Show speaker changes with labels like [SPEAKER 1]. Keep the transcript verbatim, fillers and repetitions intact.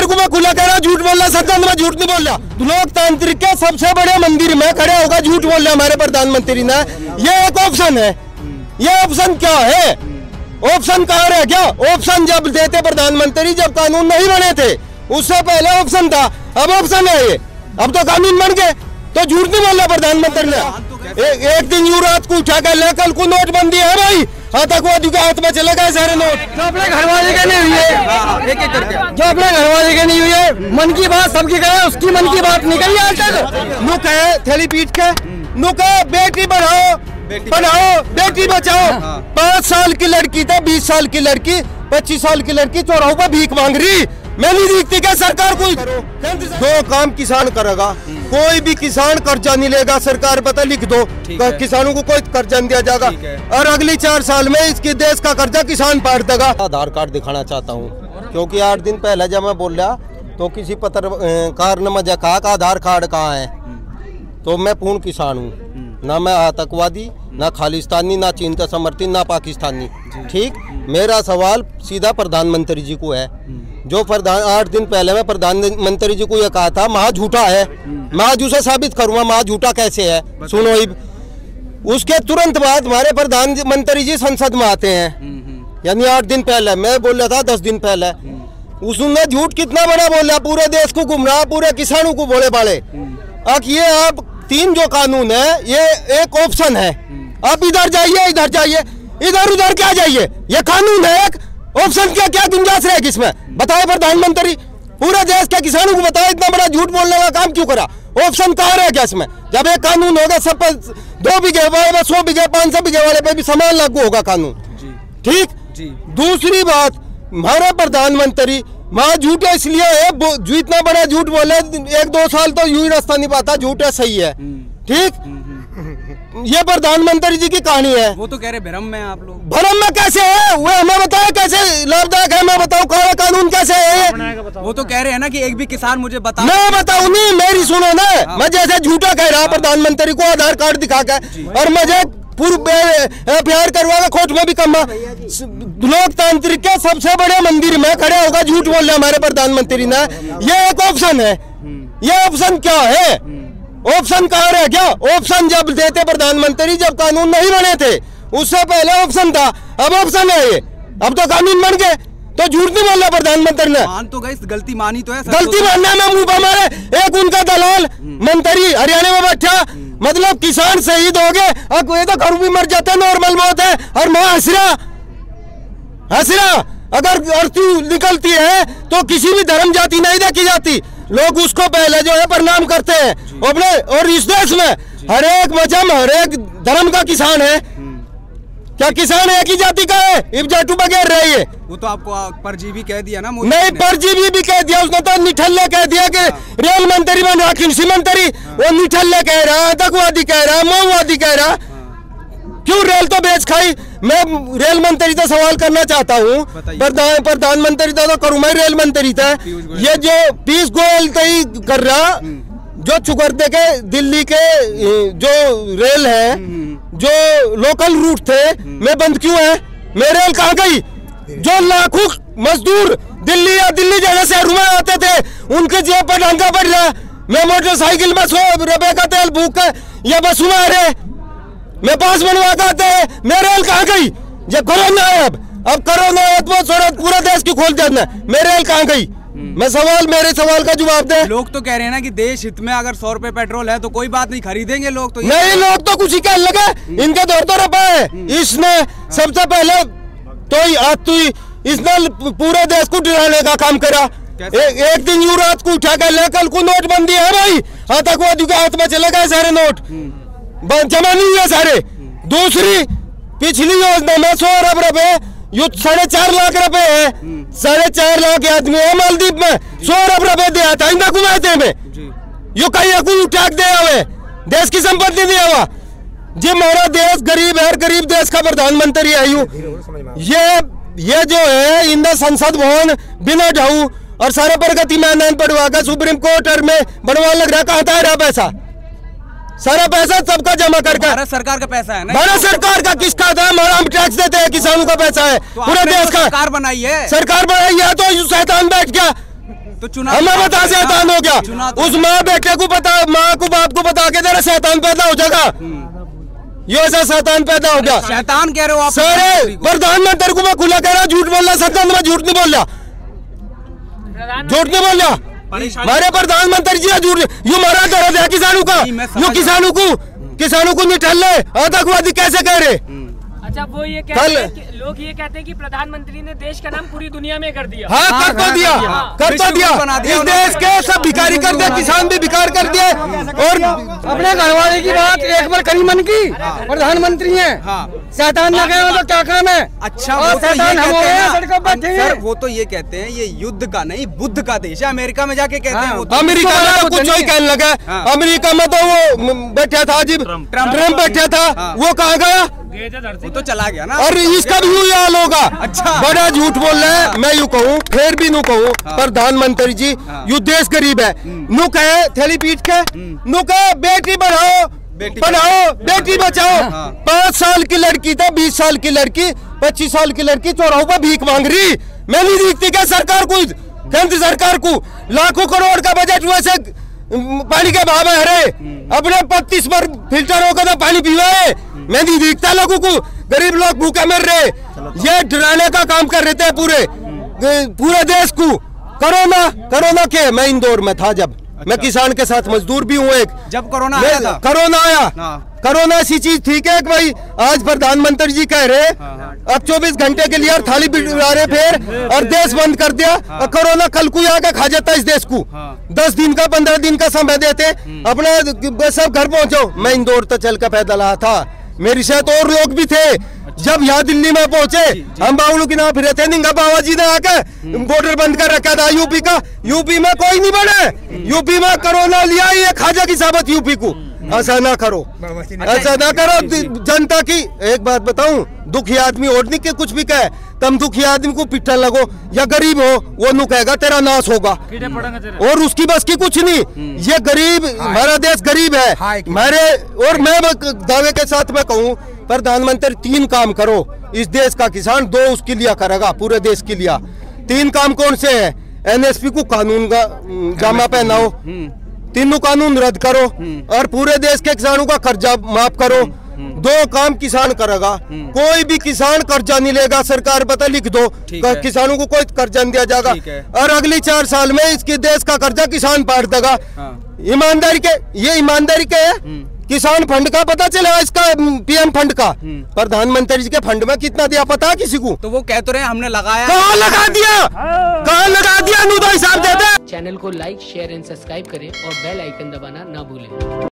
[SPEAKER 1] तेरे को मैं खुला कह रहा हूँ, झूठ बोल रहा सत्यानंद, मैं झूठ नहीं बोल रहा। लोकतांत्रिक के सबसे बड़े मंदिर में खड़े होगा झूठ बोल रहा हमारे प्रधानमंत्री ने। ये एक ऑप्शन है, ये ऑप्शन क्या है? ऑप्शन कहाँ रह गया? ऑप्शन जब देते प्रधानमंत्री, जब कानून नहीं बने थे उससे पहले ऑप्शन था, अब ऑप्शन है ये, अब तो कानून बन गए, तो झूठ नहीं बोल रहा प्रधानमंत्री ने। ए, एक दिन यू रात को उठा कर ले, कल को नोटबंदी है भाई, आतंकवादी के हाथ में चले गए सारे नोट।
[SPEAKER 2] जो अपने घरवाले के नहीं हुई है, एक एक करके जो अपने घरवाले के नहीं हुई है, मन की बात सबकी कहे, उसकी मन की बात निकली आज तक।
[SPEAKER 1] नुक है थैली पीट के, नुक है बेटी बढ़ाओ बढ़ाओ बेटी बचाओ। पाँच साल की लड़की था, बीस साल की लड़की, पच्चीस साल की लड़की चौराहों पर भीख मांग रही। मैं नहीं दिखती क्या सरकार कोई? दो काम किसान करेगा, कोई भी किसान कर्जा नहीं लेगा, सरकार पता लिख दो, किसानों को कोई कर्जा नहीं दिया जाएगा, और अगली चार साल में इसके देश का कर्जा किसान पार देगा। आधार कार्ड दिखाना चाहता हूँ, क्योंकि आठ दिन पहले जब मैं बोल रहा तो किसी पत्रकार ने मुझे कहा कि आधार कार्ड कहाँ है, तो मैं पूर्ण किसान हूँ, ना मैं आतंकवादी, ना खालिस्तानी, ना चीन का समर्थी, ना पाकिस्तानी। ठीक, मेरा सवाल सीधा प्रधानमंत्री जी को है। जो प्रधान आठ दिन पहले मैं प्रधानमंत्री जी को यह कहा था महा झूठा है, मैं आज उसे साबित करूंगा महा झूठा कैसे है। सुनो, उसके तुरंत बाद हमारे प्रधानमंत्री जी संसद में आते हैं, यानी आठ दिन पहले मैं बोल रहा था, दस दिन पहले उसने झूठ कितना बड़ा बोला, पूरे देश को गुमराह, पूरे किसानों को बोले बाले। अब ये आप तीन जो कानून है, ये एक ऑप्शन है, आप इधर जाइए, इधर जाइए, इधर उधर क्या जाइए, ये कानून है एक ऑप्शन। क्या क्या गुंजाइश रहेगी इसमें? बताए प्रधानमंत्री, पूरे देश के किसानों को बताए, इतना बड़ा झूठ बोलने का काम क्यों करा? ऑप्शन कहाँ रह गया इसमें? जब एक कानून होगा सब पर दो बीघे वाले, सौ बीघे, पाँच सौ बीघे वाले पे भी समान लागू होगा कानून। ठीक, दूसरी बात, हमारे प्रधानमंत्री माँ झूठे इसलिए है, जो इतना बड़ा झूठ बोले, एक दो साल तो यूं ही रास्ता नहीं पाता, झूठ है सही है। ठीक, ये प्रधानमंत्री जी की कहानी है।
[SPEAKER 3] वो तो कह रहे भ्रम में आप लोग।
[SPEAKER 1] भ्रम में कैसे है? वो हमें बताओ कैसे लाभदायक है, मैं बताऊँ काला कानून कैसे है?
[SPEAKER 3] वो तो कह रहे हैं ना कि एक भी किसान मुझे बता,
[SPEAKER 1] मैं बताऊँ नहीं, मेरी सुनो ना, मैं जैसे झूठा कह रहा प्रधानमंत्री को आधार कार्ड दिखा कर, और मुझे पूर्व एफ आई आर करवा के कोर्ट में भी कमा। लोकतांत्रिक के सबसे बड़े मंदिर में खड़े होगा झूठ बोल रहे हमारे प्रधानमंत्री ने। ये एक ऑप्शन है, ये ऑप्शन क्या है? ऑप्शन कहाँ रह गया? ऑप्शन जब देते प्रधानमंत्री, जब कानून नहीं बने थे उससे पहले ऑप्शन था, अब ऑप्शन है ये, अब तो कानून बन गए, तो झूठ नहीं बोल रहा प्रधानमंत्री ने।
[SPEAKER 3] मान तो गई, गलती मानी तो है,
[SPEAKER 1] गलती मानने में मुंह मारे। एक उनका दलाल मंत्री हरियाणा में बैठा, मतलब किसान शहीद हो गए, और कोई तो घर भी मर जाता, नॉर्मल मौत है, और माँ हंसरा हंसरा अगर अर्थी निकलती है तो किसी भी धर्म जाति नहीं देखी जाती, लोग उसको पहले जो है प्रणाम करते हैं अपने। और इस देश में हर एक मजहब, हर एक धर्म का किसान है। क्या किसान एक ही जाति का है? इब्जाटू बगैर रही है।
[SPEAKER 3] वो तो आपको परजीवी कह दिया ना।
[SPEAKER 1] नहीं, परजीवी भी कह दिया उसने, तो निठल्ले कह दिया कि रेल मंत्री बन रहा, कृषि मंत्री, वो निठल्ले कह रहा, आतंकवादी कह रहा, माओवादी कह रहा। क्यों रेल तो बेच खाई? मैं रेल मंत्री से सवाल करना चाहता हूँ, प्रधानमंत्री था तो करूँ, मैं रेल मंत्री था, ये जो पीयूष गोयल तय कर रहा, जो चुकरदे के दिल्ली के जो रेल है, जो लोकल रूट थे, मैं बंद क्यों है? मैं रेल कहाँ गई? जो लाखों मजदूर दिल्ली या दिल्ली जगह से रुमा आते थे, उनके जेब पर डंका पड़ रहा। मैं मोटरसाइकिल में सौ रुपए का तेल भूख कर या बस में आ रहे, मैं पास बनवा के आते हैं, मैं रेल कहाँ गई? जब कोरोना है, अब अब कोरोना है तो पूरा देश की खोल देना, मैं रेल कहाँ गई? मैं सवाल, मेरे सवाल का जवाब दे।
[SPEAKER 3] लोग तो कह रहे हैं ना कि देश हित में अगर सौ रुपए पेट्रोल है तो कोई बात नहीं, खरीदेंगे लोग तो।
[SPEAKER 1] नहीं, लोग तो कुछ ही कहने लगे, इनके दौर तो रुपए है। इसने सबसे पहले तो आज तो इसने पूरे देश को डराने का काम करा। ए, एक दिन यू रात को उठा कर ले, कल को नोटबंदी है भाई, आतंकवादी के हाथ में चले गए सारे नोट, जमा नहीं हुए सारे। दूसरी पिछली योजना में सौ अरब रुपए, यो साढ़े चार लाख रुपए है, साढ़े चार लाख आदमी है मालदीव में, सौ अरब रुपए दिया था इनका कुमाते में, यो कहीं अकुल उठा दे आवे, देश की संपत्ति दिया हुआ जी। हमारा देश गरीब है, गरीब देश का प्रधानमंत्री है यू। ये ये जो है इंदर संसद भवन बिना ढाऊ और सारे प्रगति मैदान पढ़वा कर सुप्रीम कोर्ट में बनवा लग रहा, कहाँ था रहा पैसा? सारा पैसा सबका जमा करके,
[SPEAKER 3] भारत सरकार का पैसा है ना।
[SPEAKER 1] भारत सरकार का किसका था? हमारा हम टैक्स देते हैं, किसानों का पैसा है,
[SPEAKER 3] तो
[SPEAKER 1] पूरे देश का।
[SPEAKER 3] सरकार बनाई है,
[SPEAKER 1] सरकार बनाई है तो शैतान बैठ गया,
[SPEAKER 3] तो चुनाव
[SPEAKER 1] हमें बता शैतान हो गया, उस माँ बेटे को बता, माँ को बाप को बता के तेरा शैतान पैदा हो जाएगा। ये ऐसा शैतान पैदा हो गया।
[SPEAKER 3] शैतान कह रहे हो आप?
[SPEAKER 1] सारे प्रधानमंत्री को मैं खुला कह रहा, झूठ बोल रहा, सत्ता में झूठ नहीं बोल रहा, झूठ नहीं बोल रहा। हमारे प्रधानमंत्री जी झूठ, यू मारा दर्द है किसानों का, यू किसानों को किसानों को निठल ले आतंकवादी कैसे कह रहे।
[SPEAKER 4] अच्छा, वो ये कहते हैं कि, लोग ये कहते हैं कि प्रधानमंत्री ने देश का नाम पूरी दुनिया में कर दिया।
[SPEAKER 1] हाँ, कर तो दिया, कर तो दिया। इस देश के सब भिखारी कर दिया, किसान भी भिखार कर दिए। और
[SPEAKER 2] अपने घर वाले की बात एक बार करी मन की, प्रधानमंत्री है, शैतान ना कहे तो क्या काम है।
[SPEAKER 3] अच्छा, वो तो
[SPEAKER 2] शैतान हम हो गए सड़कों पर
[SPEAKER 3] सर, वो तो ये कहते हैं ये युद्ध का नहीं बुद्ध का देश है। अमेरिका में जाके कहते हैं,
[SPEAKER 1] अमेरिका में तो कुछ ही कहने लगा। अमेरिका में तो वो बैठा था जी, ट्रम्प बैठा था, वो कहाँ गया?
[SPEAKER 3] वो तो चला गया ना।
[SPEAKER 1] और इसका भी यूँ हाल होगा।
[SPEAKER 3] अच्छा,
[SPEAKER 1] बड़ा झूठ बोल रहा है। मैं यूँ कहूँ, फिर भी नू कहूँ, प्रधानमंत्री जी यू देश गरीब है, नू कहे थैली पीट के, नू कहे बेटी बढ़ाओ बढ़ाओ बेटी बचाओ। पाँच साल की लड़की था, बीस साल की लड़की, पच्चीस साल की लड़की चौराहों पर भीख मांग रही। मैं नहीं दिखती क्या सरकार को, केंद्र सरकार को लाखों करोड़ का बजट वैसे पानी के भाव है रहे, अपने पच्चीस पर फिल्टर होकर तो पानी पीवा है। मैं नहीं दिखता लोगों को, गरीब लोग भूखे मर रहे। ये डराने का काम कर रहे थे पूरे पूरे देश को। कोरोना कोरोना के मैं इंदौर में था जब, मैं किसान के साथ मजदूर भी हूँ एक,
[SPEAKER 3] जब कोरोना आया था।
[SPEAKER 1] कोरोना आया, कोरोना ऐसी चीज ठीक है कि भाई आज प्रधानमंत्री जी कह रहे अब चौबीस घंटे के लिए थाली बिठा रहे फिर और देश बंद कर दिया। और कोरोना कल को आके खा जाता इस देश को। दस दिन का पंद्रह दिन का समय देते, अपना सब घर पहुंचो। मैं इंदौर तो चल कर पैदल आया था, मेरे साथ और लोग भी थे। जब यहाँ दिल्ली में पहुंचे, हम बावलू की नाम फिरे थे, निंगा बाबा जी ने आके बॉर्डर बंद कर रखा था यूपी का। यूपी में कोई नहीं बने, यूपी में कोरोना लिया ये खाजा की साबत यूपी को। ऐसा ना करो, ऐसा ना करो। जनता की एक बात बताऊं, दुखी आदमी और नहीं के कुछ भी कहे, तुम दुखी आदमी को पिट्ठा लगो या गरीब हो, वो नु कहेगा तेरा नाश होगा और उसकी बस की कुछ नहीं। ये गरीब, हमारा देश गरीब है हमारे। और मैं दावे के साथ मैं कहूँ, प्रधानमंत्री तीन काम करो इस देश का किसान, दो उसके लिए करेगा पूरे देश के लिए। तीन काम कौन से है? एनएसपी को कानून का जामा पहनाओ, तीनों कानून रद्द करो और पूरे देश के किसानों का कर्जा माफ करो। दो काम किसान करेगा, कोई भी किसान कर्जा नहीं लेगा। सरकार पता लिख दो, किसानों को कोई कर्जा नहीं दिया जाएगा और अगली चार साल में इसके देश का कर्जा किसान पाट देगा। ईमानदारी के, ये ईमानदारी के है। किसान फंड का पता चला, इसका पीएम फंड का, प्रधानमंत्री जी के फंड में कितना दिया पता है किसी को?
[SPEAKER 3] तो वो कह तो रहे हमने लगाया,
[SPEAKER 1] कहाँ लगा दिया, कहाँ लगा दिया, नू तो हिसाब दे दे।
[SPEAKER 4] चैनल को लाइक शेयर एंड सब्सक्राइब करें और बेल आइकन दबाना ना भूलें।